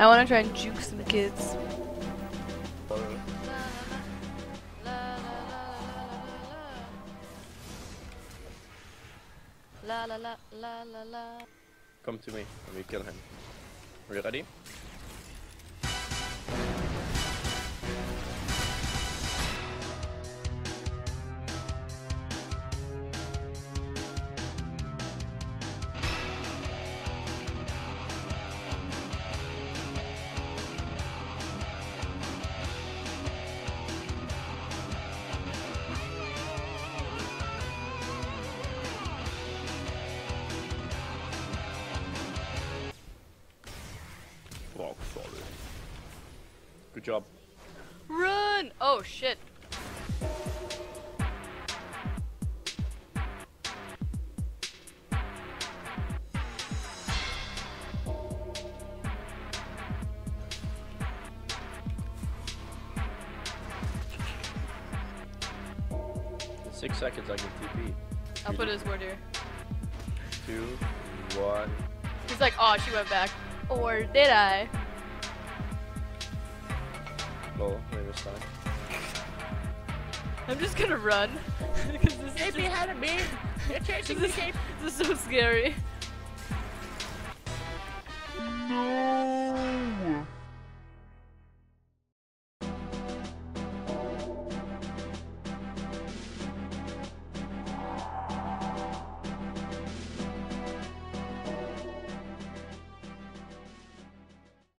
I want to try and juke some kids. La la la la la la. Come to me and we kill him. Are you ready? Wow, sorry. Good job. Run! Oh shit. In 6 seconds I can TP. I'll put his word here. 2, 1. He's like, oh, she went back. Or did I? Oh, wait, this time. I'm just gonna run. Because this is behind me! You're chasing me, Cape! this is so scary. No!